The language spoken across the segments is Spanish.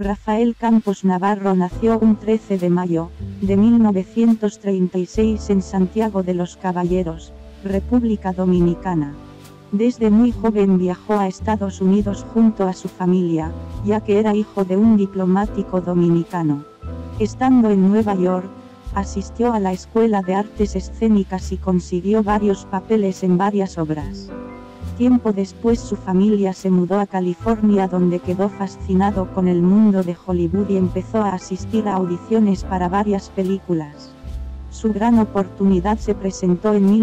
Rafael Campos Navarro nació un 13 de mayo de 1936 en Santiago de los Caballeros, República Dominicana. Desde muy joven viajó a Estados Unidos junto a su familia, ya que era hijo de un diplomático dominicano. Estando en Nueva York, asistió a la Escuela de Artes Escénicas y consiguió varios papeles en varias obras. Tiempo después su familia se mudó a California, donde quedó fascinado con el mundo de Hollywood y empezó a asistir a audiciones para varias películas. Su gran oportunidad se presentó en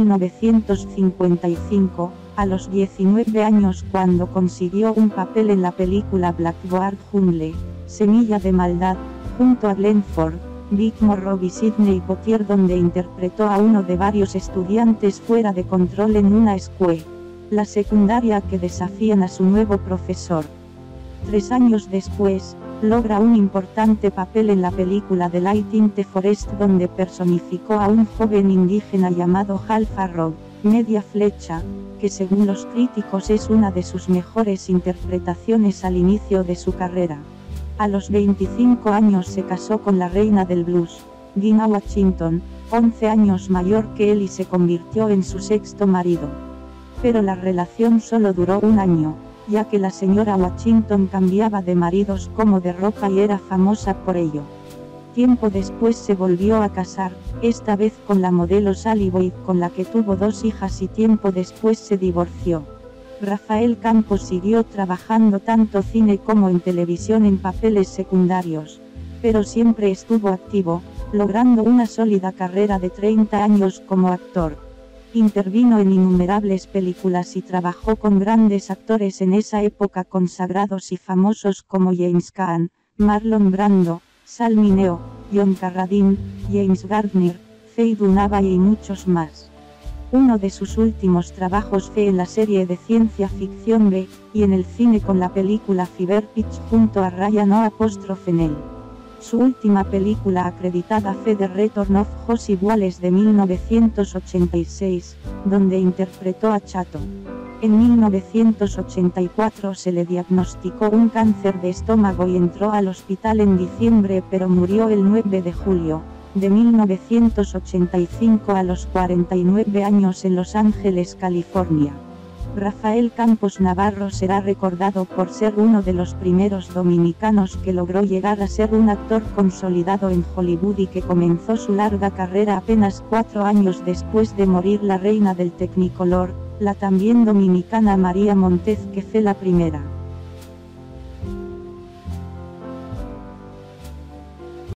1955, a los 19 años, cuando consiguió un papel en la película Blackboard Jungle, Semilla de Maldad, junto a Glenn Ford, Vic Morrow y Sidney Poitier, donde interpretó a uno de varios estudiantes fuera de control en una escuela la secundaria que desafían a su nuevo profesor. 3 años después, logra un importante papel en la película The Light in the Forest, donde personificó a un joven indígena llamado Hal Farrow, Media Flecha, que según los críticos es una de sus mejores interpretaciones al inicio de su carrera. A los 25 años se casó con la reina del blues, Dinah Washington, 11 años mayor que él, y se convirtió en su 6º marido. Pero la relación solo duró un año, ya que la señora Washington cambiaba de maridos como de ropa y era famosa por ello. Tiempo después se volvió a casar, esta vez con la modelo Sally Boyd, con la que tuvo 2 hijas, y tiempo después se divorció. Rafael Campos siguió trabajando tanto cine como en televisión en papeles secundarios, pero siempre estuvo activo, logrando una sólida carrera de 30 años como actor. Intervino en innumerables películas y trabajó con grandes actores en esa época consagrados y famosos como James Caan, Marlon Brando, Sal Mineo, John Carradine, James Gardner, Faye Dunaway y muchos más. Uno de sus últimos trabajos fue en la serie de ciencia ficción B, y en el cine con la película Fever Pitch junto a Ryan O'Neill. Su última película acreditada fue The Return of Josie Wallace de 1986, donde interpretó a Chato. En 1984 se le diagnosticó un cáncer de estómago y entró al hospital en diciembre, pero murió el 9 de julio de 1985 a los 49 años en Los Ángeles, California. Rafael Campos Navarro será recordado por ser uno de los primeros dominicanos que logró llegar a ser un actor consolidado en Hollywood, y que comenzó su larga carrera apenas 4 años después de morir la reina del Technicolor, la también dominicana María Montez, que fue la primera.